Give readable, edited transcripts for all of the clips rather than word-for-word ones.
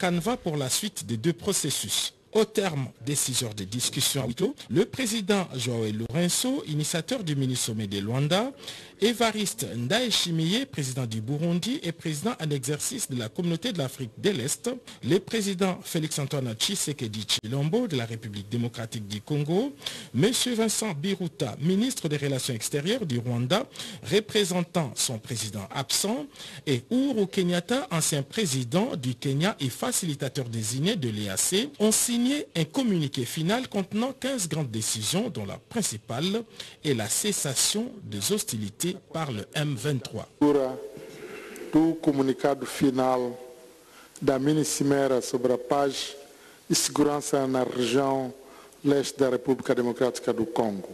canevas pour la suite des deux processus. Au terme des 6 heures de discussion, le président João Lourenço, initiateur du mini-sommet de Luanda, Évariste Ndayishimiye, président du Burundi et président en exercice de la communauté de l'Afrique de l'Est, le président Félix-Antoine Tshisekedi Tshilombo de la République démocratique du Congo, M. Vincent Biruta, ministre des Relations extérieures du Rwanda, représentant son président absent, et Uhuru Kenyatta, ancien président du Kenya et facilitateur désigné de l'EAC, ont signé un communiqué final contenant 15 grandes décisions dont la principale est la cessation des hostilités par le M23. Do comunicado final da mini-cimeira sobre a paz e segurança na região leste da República Democrática do Congo.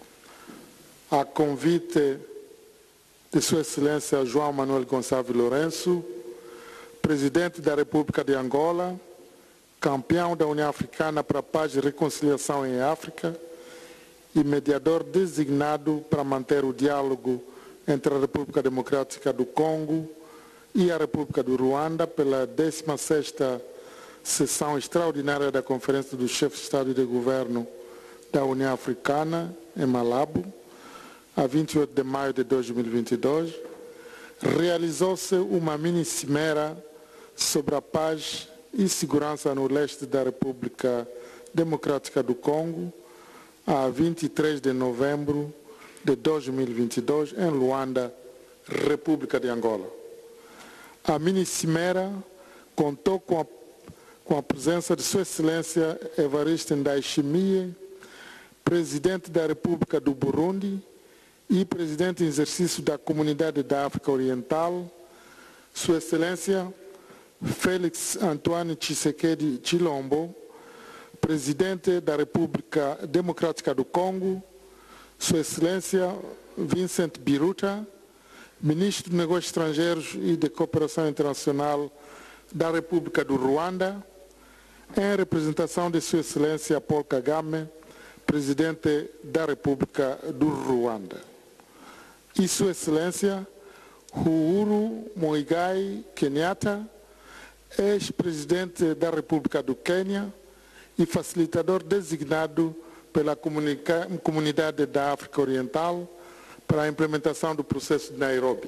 A convite de Sua Excelência João Manuel Gonçalves Lourenço, presidente da República de Angola, campeão da União Africana para a Paz e Reconciliação em África e mediador designado para manter o diálogo entre a República Democrática do Congo e a República do Ruanda pela 16ª sessão extraordinária da Conferência dos Chefes de Estado e de Governo da União Africana, em Malabo, a 28 de maio de 2022, realizou-se uma mini-cimeira sobre a paz e segurança no leste da República Democrática do Congo, a 23 de novembro de 2022, em Luanda, República de Angola. A mini-cimeira contou com a presença de Sua Excelência Évariste Ndayishimiye, presidente da República do Burundi e presidente em exercício da Comunidade da África Oriental, Sua Excelência Félix-Antoine Tshisekedi Tshilombo, presidente da República Democrática do Congo, Sua Excelência Vincent Biruta, ministro de Negócios Estrangeiros e de Cooperação Internacional da República do Ruanda, em representação de Sua Excelência Paul Kagame, presidente da República do Ruanda, e Sua Excelência Uhuru Muigai Kenyatta, ex-presidente da República do Quênia e facilitador designado pela Comunidade da África Oriental para a implementação do processo de Nairobi.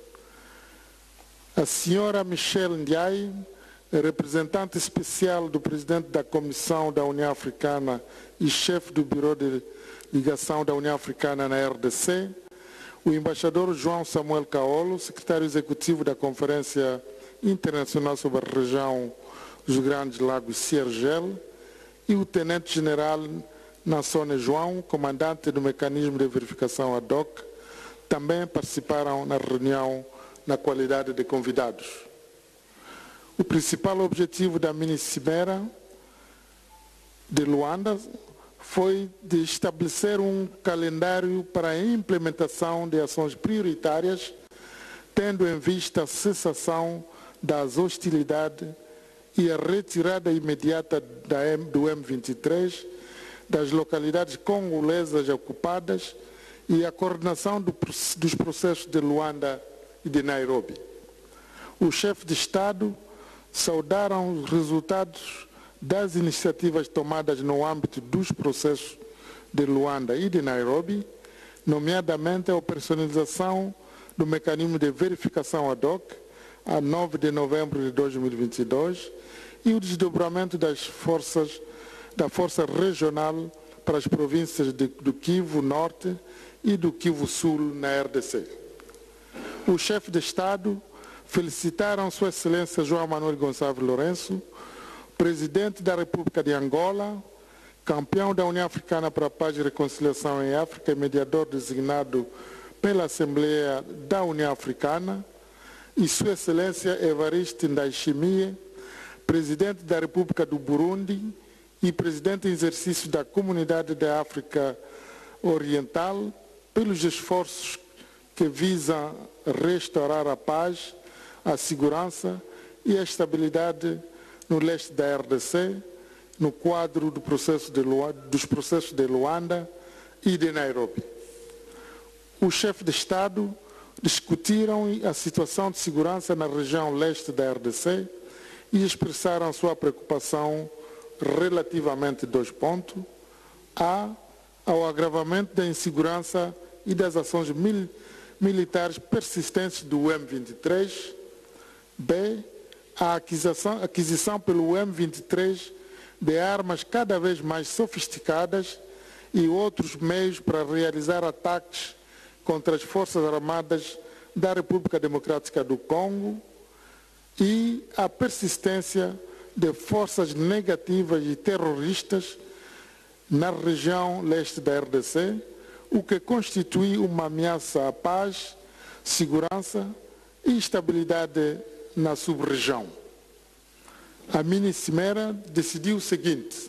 A senhora Michelle Ndiaye, representante especial do presidente da Comissão da União Africana e chefe do Bureau de Ligação da União Africana na RDC, o embaixador João Samuel Kaolo, secretário executivo da Conferência Internacional sobre a Região dos Grandes Lagos, CIRGEL, e o tenente-general Nassone João, comandante do Mecanismo de Verificação ad hoc, também participaram na reunião na qualidade de convidados. O principal objetivo da mini-cimeira de Luanda foi de estabelecer um calendário para a implementação de ações prioritárias, tendo em vista a cessação das hostilidades e a retirada imediata do M23 das localidades congolesas ocupadas e a coordenação dos processos de Luanda e de Nairobi. Os chefes de Estado saudaram os resultados das iniciativas tomadas no âmbito dos processos de Luanda e de Nairobi, nomeadamente a operacionalização do mecanismo de verificação ad hoc, a 9 de novembro de 2022, e o desdobramento da Força Regional para as províncias do Kivu Norte e do Kivu Sul na RDC. Os chefes de Estado felicitaram Sua Excelência João Manuel Gonçalves Lourenço, presidente da República de Angola, campeão da União Africana para a Paz e Reconciliação em África e mediador designado pela Assembleia da União Africana, e Sua Excelência Évariste Ndayishimiye, presidente da República do Burundi e presidente em exercício da Comunidade da África Oriental, pelos esforços que visam restaurar a paz, a segurança e a estabilidade no leste da RDC, no quadro dos processos de Luanda e de Nairobi. Os chefes de Estado discutiram a situação de segurança na região leste da RDC e expressaram sua preocupação relativamente a 2 pontos: A, ao agravamento da insegurança e das ações militares persistentes do M23, B, a aquisição pelo M23 de armas cada vez mais sofisticadas e outros meios para realizar ataques contra as Forças Armadas da República Democrática do Congo, e a persistência de forças negativas e terroristas na região leste da RDC, o que constitui uma ameaça à paz, segurança e estabilidade na sub-região. A mini-cimeira decidiu o seguinte: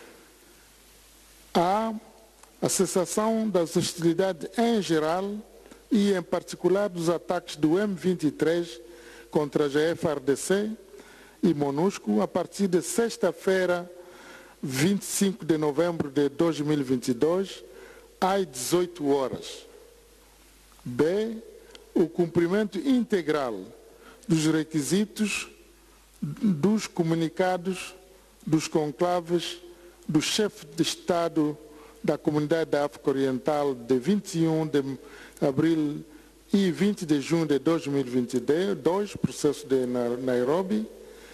a cessação das hostilidades em geral e, em particular, dos ataques do M23 contra a GFARDC e MONUSCO a partir de sexta-feira, 25 de novembro de 2022, às 18 horas. B, o cumprimento integral dos requisitos dos comunicados dos conclaves do chefe de Estado da Comunidade da África Oriental de 21 de abril e 20 de junho de 2022, processo de Nairobi,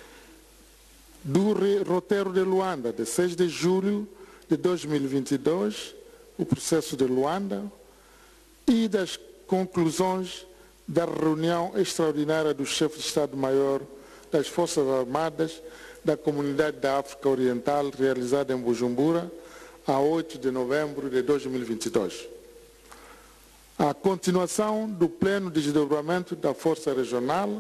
do roteiro de Luanda, de 6 de julho de 2022, o processo de Luanda, e das conclusões da reunião extraordinária do chefe de Estado-Maior das Forças Armadas da Comunidade da África Oriental, realizada em Bujumbura, a 8 de novembro de 2022. A continuação do pleno de desdobramento da Força Regional,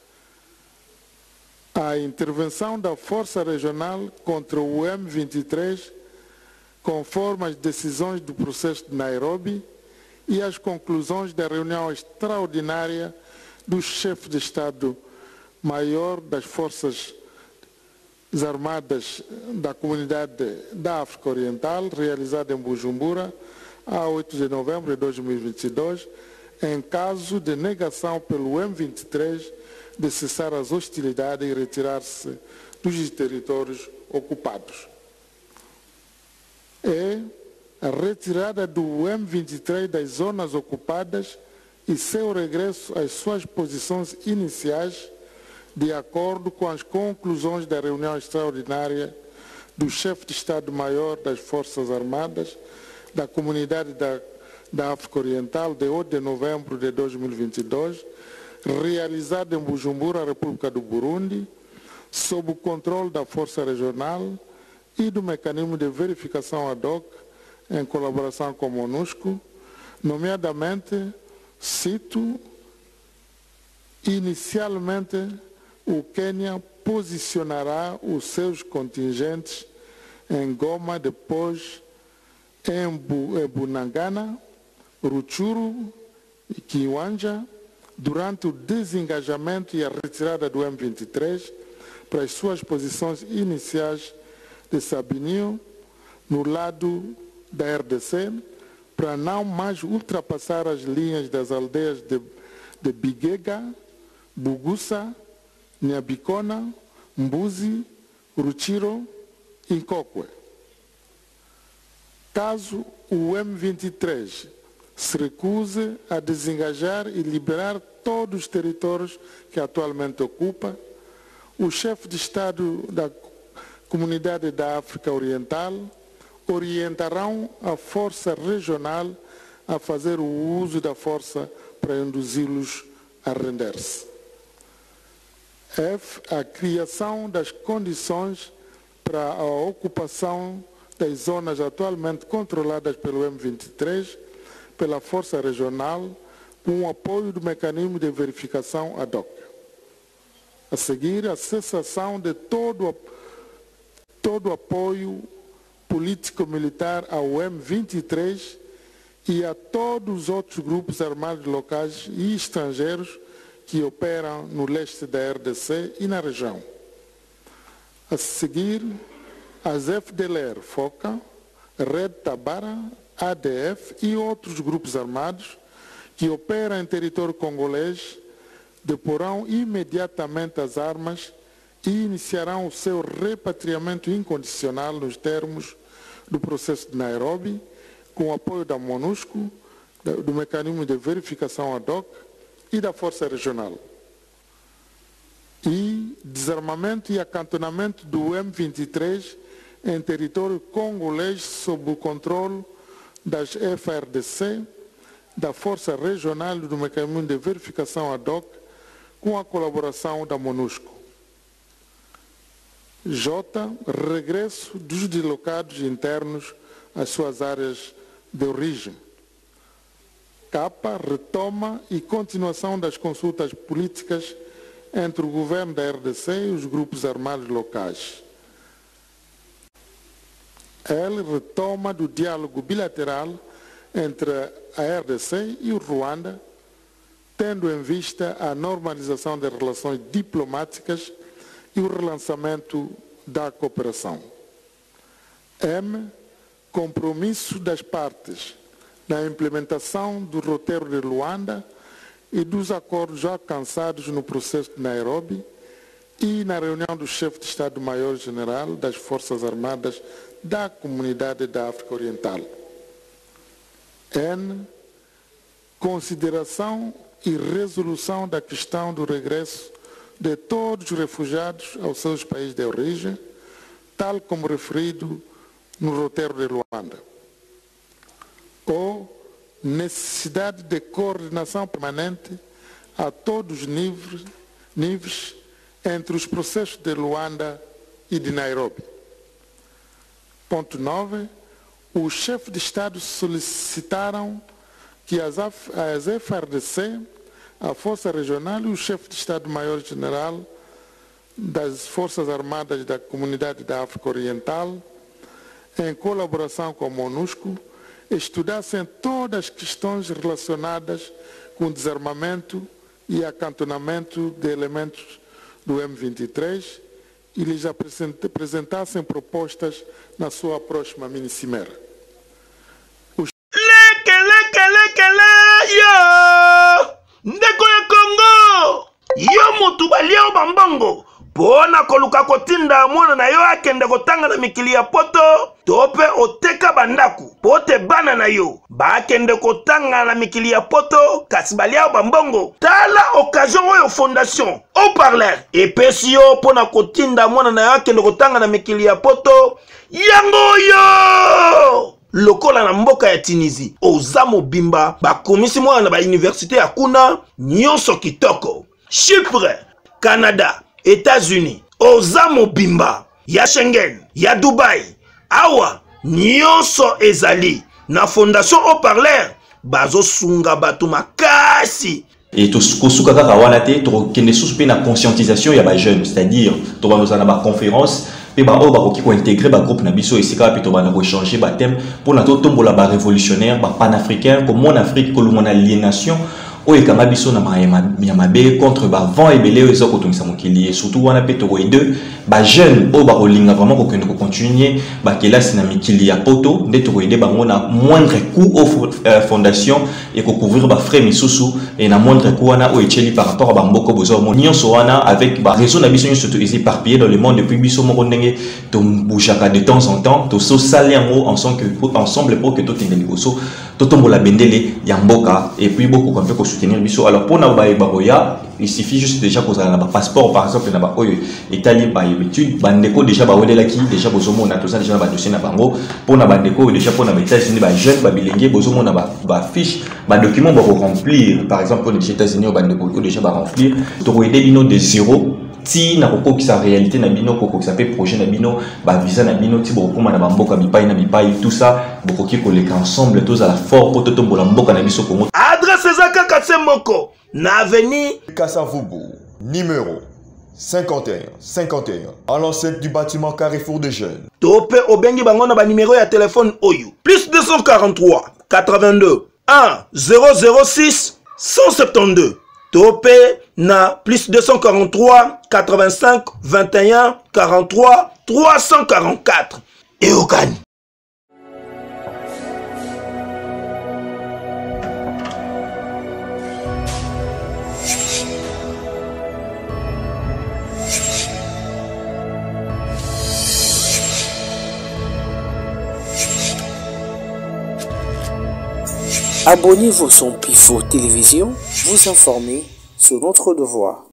a intervenção da Força Regional contra o M23, conforme as decisões do processo de Nairobi, e as conclusões da reunião extraordinária do chefe de Estado-Maior das Forças Armadas da Comunidade da África Oriental, realizada em Bujumbura, a 8 de novembro de 2022, em caso de negação pelo M23 de cessar as hostilidades e retirar-se dos territórios ocupados. E a retirada do M23 das zonas ocupadas e seu regresso às suas posições iniciais, de acordo com as conclusões da reunião extraordinária do chefe de Estado-Maior das Forças Armadas da Comunidade da África Oriental, de 8 de novembro de 2022, realizada em Bujumbura, República do Burundi, sob o controle da Força Regional e do mecanismo de verificação ad hoc, em colaboração com a MONUSCO, nomeadamente, cito, inicialmente, o Quênia posicionará os seus contingentes em Goma, depois em Bunagana, Rutshuru e Kiwanja, durante o desengajamento e a retirada do M23 para as suas posições iniciais de Sabininho, no lado da RDC, para não mais ultrapassar as linhas das aldeias de Bigega, Bugusa, Nyabikona, Mbuzi, Rutshiro e Nkokwe. Caso o M23 se recuse a desengajar e liberar todos os territórios que atualmente ocupa, o chefe de Estado da Comunidade da África Oriental orientarão a força regional a fazer o uso da força para induzi-los a render-se. F. A criação das condições para a ocupação das zonas atualmente controladas pelo M23 pela Força Regional, com o apoio do mecanismo de verificação ad hoc. A seguir, a cessação de todo apoio político-militar ao M23 e a todos os outros grupos armados locais e estrangeiros que operam no leste da RDC e na região. A seguir, as FDLR, FOCA, Red Tabara, ADF e outros grupos armados que operam em território congolês deporão imediatamente as armas e iniciarão o seu repatriamento incondicional nos termos do processo de Nairobi, com o apoio da MONUSCO, do mecanismo de verificação ad hoc e da Força Regional. E desarmamento e acantonamento do M23 em território congolês sob o controle das FARDC, da Força Regional e do mecanismo de verificação ad hoc, com a colaboração da MONUSCO. J. Regresso dos deslocados internos às suas áreas de origem. K. Retoma e continuação das consultas políticas entre o governo da RDC e os grupos armados locais. L. Retoma do diálogo bilateral entre a RDC e o Ruanda, tendo em vista a normalização das relações diplomáticas e o relançamento da cooperação. M. Compromisso das partes na implementação do roteiro de Luanda e dos acordos já alcançados no processo de Nairobi e na reunião do chefe de Estado-Maior-General das Forças Armadas da Comunidade da África Oriental. N. Consideração e resolução da questão do regresso de todos os refugiados aos seus países de origem, tal como referido no roteiro de Luanda. Ou necessidade de coordenação permanente a todos os níveis entre os processos de Luanda e de Nairobi. Ponto 9. Os chefes de Estado solicitaram que as FARDC, a Força Regional e o chefe de Estado-Maior-General das Forças Armadas da Comunidade da África Oriental, em colaboração com a MONUSCO, estudassem todas as questões relacionadas com desarmamento e acantonamento de elementos do M23 e lhes apresentassem propostas na sua próxima mini-cimeira. Ndeko ya Congo yo mutu balia bambongo pona koluka kotinda mwana na yo akende kotanga na mikili ya poto tope oteka bandaku pote bana na yo bakende kotanga na mikili ya poto kasi balia bambongo tala occasion oyo fondation au parler epesi yo pona kotinda mwana na yo akende kotanga na mikili ya poto yango yo lokola na mboka ya Tunisie oza mobimba bakomisi mwana na ba université ya kuna nyonso kitoko Chypre, Canada, États-Unis oza mobimba ya Schengen ya Dubai awa nyonso ezali na fondation au parler bazo sunga batu makasi. Et tout ce kaka wana te to kende sous pe na conscientisation ya ba jeunes, c'est-à-dire to ba nos na ba conférence pe ba o ba ko intégrer ba groupe na biso et sika pe to ba na ko changer ba thème pour na to tombola ba révolutionnaire ba panafricain comme mon Afrique ko lumona aliénation oyo kama biso na mabe contre ba vent et belé ezo ko tongisa mokili et surtout wana pe to ko deux ba jeunes o ba kolinga vraiment ko kende ko continuer ba kelasi na mikili ya poto nde to ko aider bango na moindre coût au fondation et ko couvrir ba frais misusu et na moindre coût wana o echeli par rapport à ba mboko bozo mo nyonso wana avec ba réseau na biso nyonso to éparpillé dans le monde depuis biso moko ndenge to boujaka de temps en temps to so saler ensemble pour que to tengeli boso to tombola bendele ya mboka et puis beaucoup qu'on peut soutenir biso. Alors pour na ba baroya il suffit juste déjà qu'on a un passeport par exemple na ba oyo etali ba étude bandeko déjà ba welela ki déjà bozomo na to ça déjà ba dossier na bango pour na bandeko déjà pour na États-Unis ba jeune ba bilenge bozomo na ba fiche ba document ba remplir par exemple pour les États-Unis bandeko déjà ba remplir to aider bino de zéro ti na koko ki sa réalité na bino koko ça fait projet na bino ba visa na bino ti boko na ba mboka bipai na bipai tout ça boko ki ko leka ensemble tous à la fort pour to mbola mboka na biso Congo. Adresse zaka katsemoko na avenue Kassavubu numéro 51 à l'enceinte du bâtiment Carrefour de Jeunes. Tope obengi bango na ba numéro ya téléphone oyo plus 243 82 1 006 172 Topé na plus 243 85 21 43 344 et Okani. Abonnez-vous sur Pifo Télévision, vous informer sur notre devoir.